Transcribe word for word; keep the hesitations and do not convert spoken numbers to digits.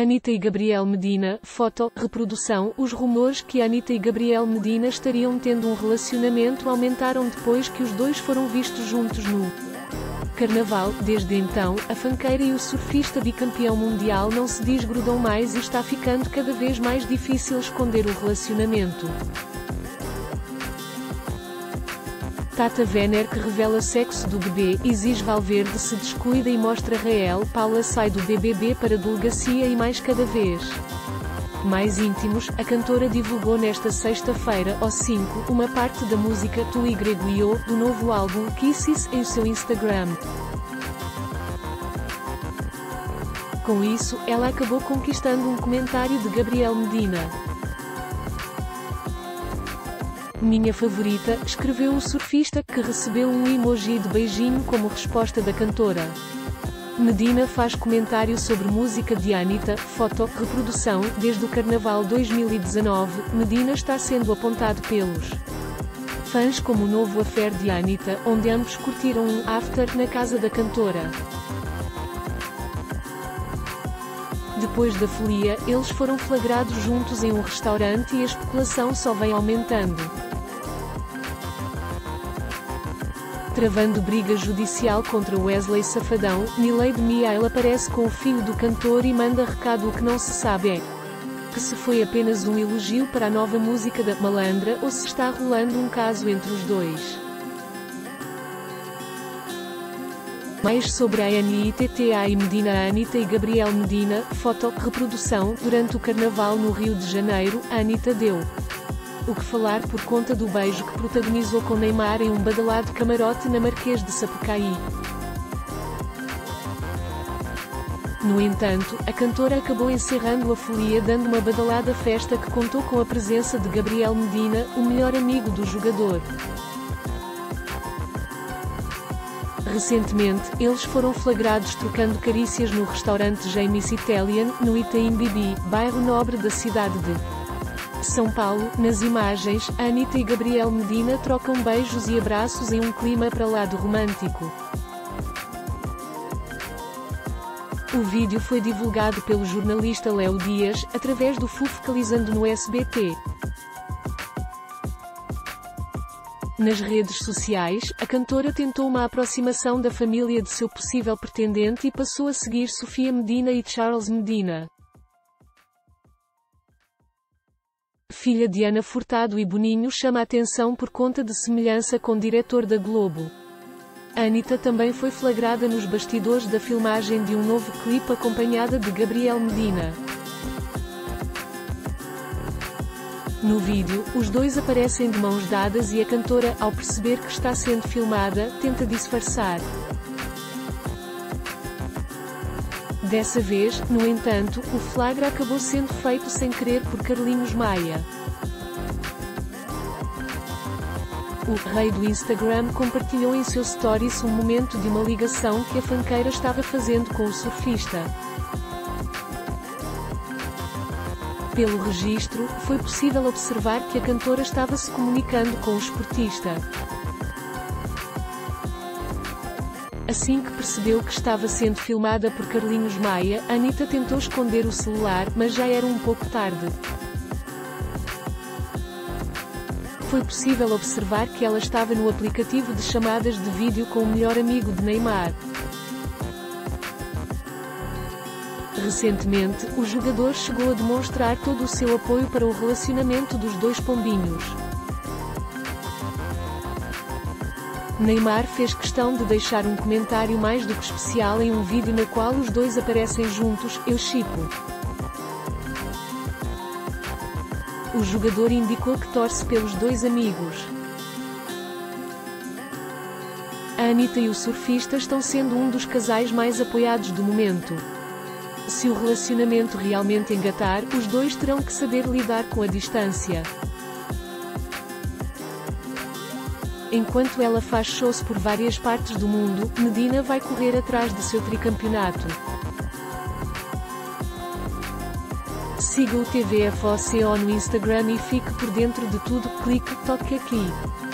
Anitta e Gabriel Medina, foto, reprodução. Os rumores que Anitta e Gabriel Medina estariam tendo um relacionamento aumentaram depois que os dois foram vistos juntos no Carnaval. Desde então, a funkeira e o surfista bicampeão mundial não se desgrudam mais e está ficando cada vez mais difícil esconder o relacionamento. Tata Werner, que revela sexo do bebê, exige Valverde se descuida e mostra Rael. Paula sai do B B B para a delegacia e mais cada vez mais íntimos. A cantora divulgou nesta sexta-feira, ao cinco, uma parte da música Tu y Eu, do novo álbum Kisses, em seu Instagram. Com isso, ela acabou conquistando um comentário de Gabriel Medina. Minha favorita, escreveu o surfista, que recebeu um emoji de beijinho como resposta da cantora. Medina faz comentário sobre música de Anitta, foto, reprodução. Desde o Carnaval dois mil e dezanove, Medina está sendo apontado pelos fãs como o novo affair de Anitta, onde ambos curtiram um after na casa da cantora. Depois da folia, eles foram flagrados juntos em um restaurante e a especulação só vem aumentando. Travando briga judicial contra Wesley Safadão, Milady Miail aparece com o filho do cantor e manda recado. O que não se sabe é que se foi apenas um elogio para a nova música da Malandra ou se está rolando um caso entre os dois. Mais sobre a Anitta e Medina. Anitta e Gabriel Medina, foto, reprodução. Durante o Carnaval no Rio de Janeiro, a Anitta deu o que falar por conta do beijo que protagonizou com Neymar em um badalado camarote na Marquês de Sapucaí. No entanto, a cantora acabou encerrando a folia dando uma badalada festa que contou com a presença de Gabriel Medina, o melhor amigo do jogador. Recentemente, eles foram flagrados trocando carícias no restaurante Jamie's Italian, no Itaim Bibi, bairro nobre da cidade de São Paulo. Nas imagens, Anitta e Gabriel Medina trocam beijos e abraços em um clima para lá de romântico. O vídeo foi divulgado pelo jornalista Léo Dias, através do Fofocalizando no S B T. Nas redes sociais, a cantora tentou uma aproximação da família de seu possível pretendente e passou a seguir Sofia Medina e Charles Medina. Filha de Ana Furtado e Boninho chama a atenção por conta de semelhança com o diretor da Globo. Anitta também foi flagrada nos bastidores da filmagem de um novo clipe acompanhada de Gabriel Medina. No vídeo, os dois aparecem de mãos dadas e a cantora, ao perceber que está sendo filmada, tenta disfarçar. Dessa vez, no entanto, o flagra acabou sendo feito sem querer por Carlinhos Maia. O rei do Instagram compartilhou em seu stories um momento de uma ligação que a funkeira estava fazendo com o surfista. Pelo registro, foi possível observar que a cantora estava se comunicando com o esportista. Assim que percebeu que estava sendo filmada por Carlinhos Maia, Anitta tentou esconder o celular, mas já era um pouco tarde. Foi possível observar que ela estava no aplicativo de chamadas de vídeo com o melhor amigo de Neymar. Recentemente, o jogador chegou a demonstrar todo o seu apoio para o relacionamento dos dois pombinhos. Neymar fez questão de deixar um comentário mais do que especial em um vídeo na qual os dois aparecem juntos. Eu shippo. O jogador indicou que torce pelos dois amigos. A Anitta e o surfista estão sendo um dos casais mais apoiados do momento. Se o relacionamento realmente engatar, os dois terão que saber lidar com a distância. Enquanto ela faz shows por várias partes do mundo, Medina vai correr atrás de seu tricampeonato. Siga o T V F O C O no Instagram e fique por dentro de tudo. Clique, toque aqui.